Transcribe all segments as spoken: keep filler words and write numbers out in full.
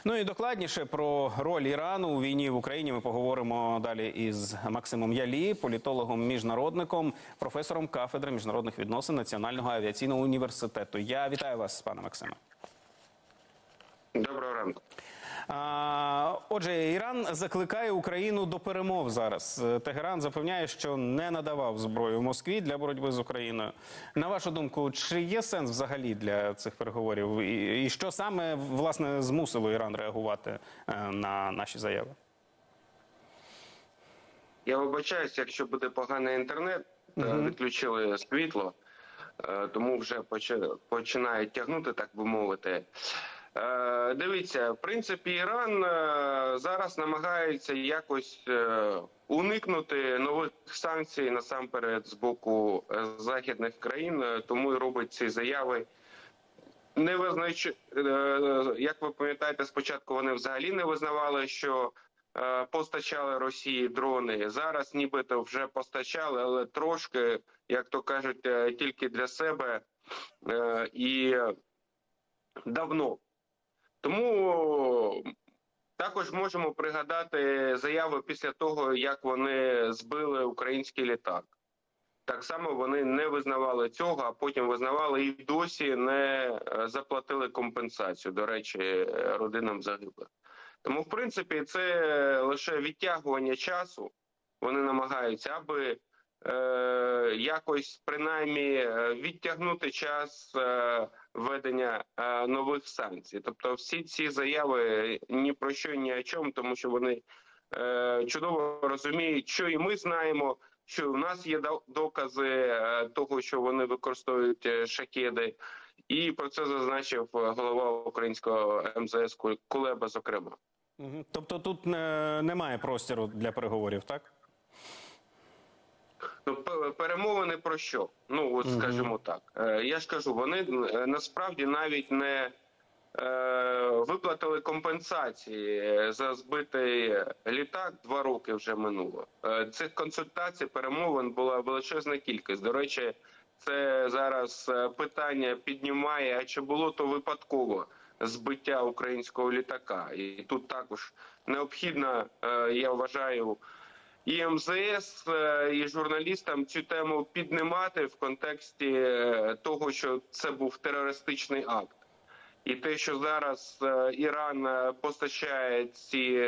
Ну і докладніше про роль Ірану у війні в Україні ми поговоримо далі із Максимом Ялі, політологом-міжнародником, професором кафедри міжнародних відносин Національного авіаційного університету. Я вітаю вас, пане Максиме. Доброго ранку. А, отже, Іран закликає Україну до перемов зараз. Тегеран запевняє, що не надавав зброю Москві для боротьби з Україною. На вашу думку, чи є сенс взагалі для цих переговорів? І, і що саме, власне, змусило Іран реагувати на наші заяви? Я вибачаюсь, якщо буде поганий інтернет, угу. Відключили світло, тому вже починають тягнути, так би мовити. Дивіться, в принципі, Іран зараз намагається якось уникнути нових санкцій насамперед з боку західних країн, тому і робить ці заяви. Не визнач... Як ви пам'ятаєте, спочатку вони взагалі не визнавали, що постачали Росії дрони. Зараз нібито вже постачали, але трошки, як то кажуть, тільки для себе і давно. Тому також можемо пригадати заяви після того, як вони збили український літак. Так само вони не визнавали цього, а потім визнавали і досі не заплатили компенсацію, до речі, родинам загиблих. Тому, в принципі, це лише відтягування часу. Вони намагаються, аби е, якось принаймні відтягнути час е, введення е, нових санкцій. Тобто всі ці заяви ні про що, ні о чому, тому що вони е, чудово розуміють, що і ми знаємо, що в нас є докази е, того, що вони використовують шахеди. І про це зазначив голова українського ем зе ес Кулеба, зокрема. Тобто тут не, немає простору для переговорів, так? Ну, перемовини про що? Ну, от скажімо так. Я ж кажу, вони насправді навіть не е, виплатили компенсації за збитий літак, два роки вже минуло. Цих консультацій, перемовин була величезна кількість. До речі, це зараз питання піднімає, а чи було то випадково збиття українського літака. І тут також необхідно, я вважаю, і ем зе ес, і журналістам цю тему піднімати в контексті того, що це був терористичний акт. І те, що зараз Іран постачає ці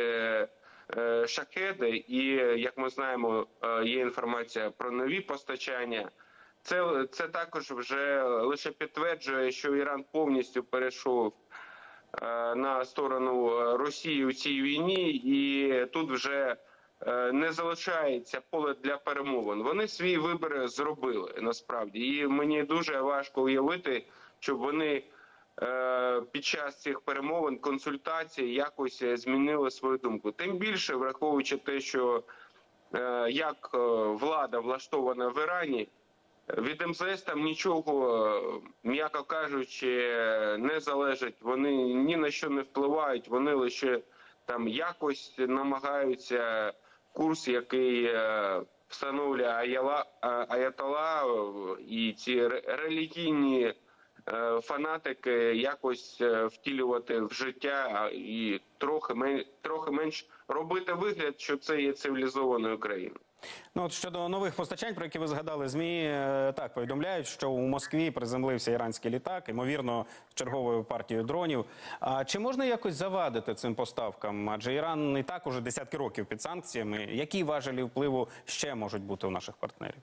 шахеди, і, як ми знаємо, є інформація про нові постачання, Це, це також вже лише підтверджує, що Іран повністю перейшов е, на сторону Росії у цій війні, і тут вже е, не залишається поле для перемовин. Вони свій вибір зробили, насправді. І мені дуже важко уявити, щоб вони е, під час цих перемовин, консультацій якось змінили свою думку. Тим більше, враховуючи те, що е, як влада влаштована в Ірані, від ем зе ес там нічого, м'яко кажучи, не залежить, вони ні на що не впливають, вони лише там якось намагаються курс, який встановлює Аяла, Аятола, і ці релігійні фанатики якось втілювати в життя і трохи, мен, трохи менш робити вигляд, що це є цивілізованою країною. Ну, от щодо нових постачань, про які ви згадали, ЗМІ так повідомляють, що у Москві приземлився іранський літак, ймовірно, з черговою партією дронів. А чи можна якось завадити цим поставкам? Адже Іран і так уже десятки років під санкціями. Які важелі впливу ще можуть бути у наших партнерів?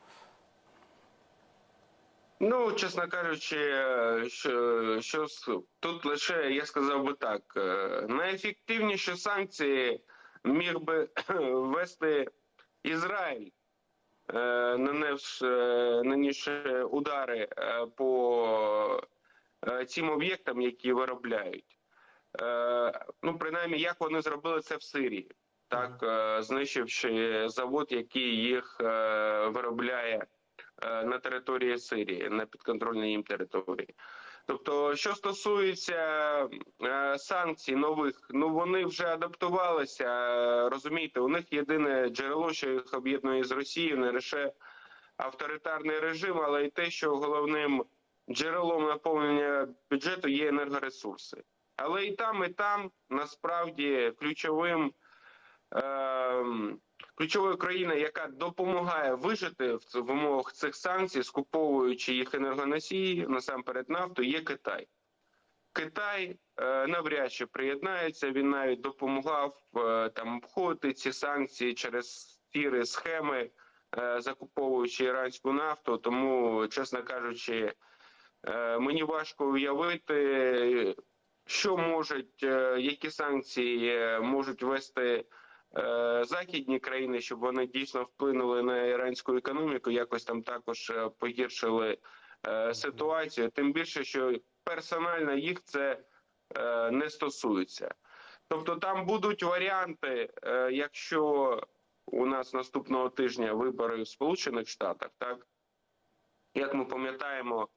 Ну, чесно кажучи, що, що тут лише, я сказав би так, найефективніші санкції міг би ввести Ізраїль, нанісши удари по цим об'єктам, які виробляють. Ну, принаймні, як вони зробили це в Сирії, так, знищивши завод, який їх виробляє на території Сирії, на підконтрольній їм території. Тобто, що стосується е, санкцій нових, ну вони вже адаптувалися, розумієте, у них єдине джерело, що їх об'єднує з Росією, не лише авторитарний режим, але й те, що головним джерелом наповнення бюджету є енергоресурси. Але і там, і там насправді ключовим е, ключовою країною, яка допомагає вижити в, в умовах цих санкцій, скуповуючи їх енергоносії, насамперед нафту, є Китай. Китай е, навряд чи приєднається, він навіть допомагав е, там обходити ці санкції через сірі схеми, е, закуповуючи іранську нафту. Тому, чесно кажучи, е, мені важко уявити, що можуть, е, які санкції можуть ввести е, західні країни, щоб вони дійсно вплинули на іранську економіку, якось там також е, погіршили е, ситуацію. Тим більше, що персонально їх це е, не стосується. Тобто там будуть варіанти, е, якщо у нас наступного тижня вибори в Сполучених Штатах, так, як ми пам'ятаємо,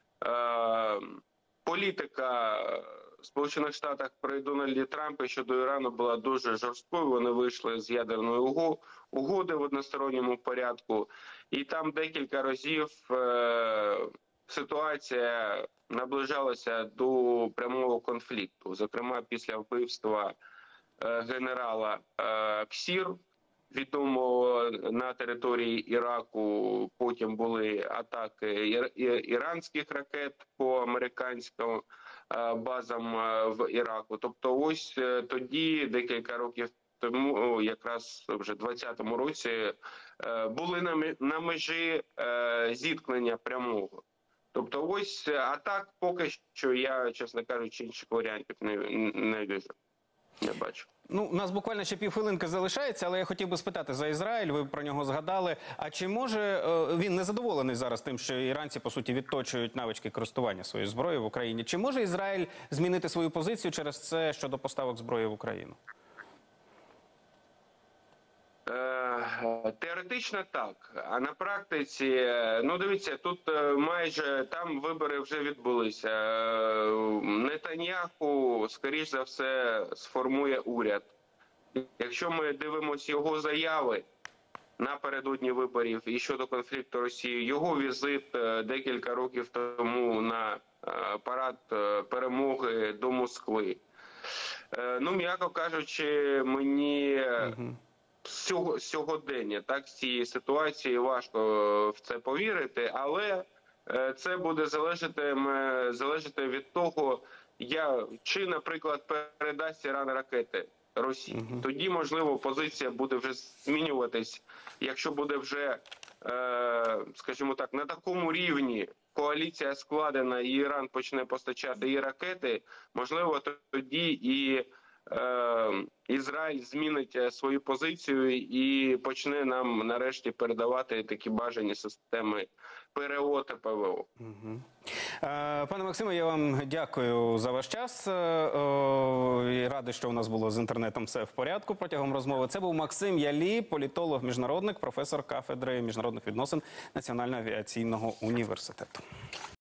е, політика в Сполучених Штатах при Дональді Трампі щодо Ірану була дуже жорсткою. Вони вийшли з ядерної угоди в односторонньому порядку. І там декілька разів е, ситуація наближалася до прямого конфлікту. Зокрема, після вбивства е, генерала е, Ксір, відомого на території Іраку, потім були атаки ір, ір, іранських ракет по американським е, базам е, в Іраку. Тобто ось е, тоді, декілька років тому, якраз вже в двадцятому році, е, були на, на межі е, зіткнення прямого. Тобто ось, а так поки що я, чесно кажучи, інших варіантів не, не вижу, не бачу. Ну, у нас буквально ще півхвилинки залишається, але я хотів би спитати за Ізраїль, ви про нього згадали. А чи може, е, він незадоволений зараз тим, що іранці, по суті, відточують навички користування своєю зброєю в Україні. Чи може Ізраїль змінити свою позицію через це щодо поставок зброї в Україну? Теоретично так, а на практиці, ну дивіться, тут майже там вибори вже відбулися. Нетаньяху, скоріш за все, сформує уряд. Якщо ми дивимося його заяви напередодні виборів і щодо конфлікту Росії, його візит декілька років тому на парад перемоги до Москви. Ну, м'яко кажучи, мені... сьогодення, так, з цієї ситуації важко в це повірити, але це буде залежати, залежати від того, я, чи, наприклад, передасть Іран ракети Росії. Uh-huh. Тоді, можливо, позиція буде вже змінюватись, якщо буде вже, скажімо так, на такому рівні коаліція складена і Іран почне постачати і ракети, можливо, тоді і Ізраїль змінить свою позицію і почне нам нарешті передавати такі бажані системи ПРО та ПВО. Угу. Пане Максиме, я вам дякую за ваш час. І радий, що у нас було з інтернетом все в порядку протягом розмови. Це був Максим Ялі, політолог-міжнародник, професор кафедри міжнародних відносин Національного авіаційного університету.